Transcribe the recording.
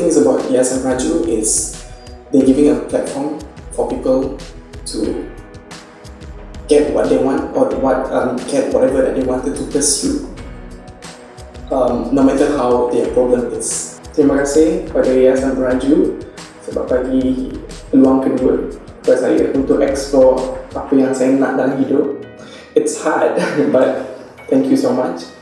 things about Yayasan Raju is they're giving a platform for people to get what they want or get whatever that they wanted to pursue, no matter how their problem is. Terima kasih pada Yayasan Raju sebab bagi peluang kedua kepada saya untuk explore apa yang saya nak dalam hidup. It's hard, but thank you so much.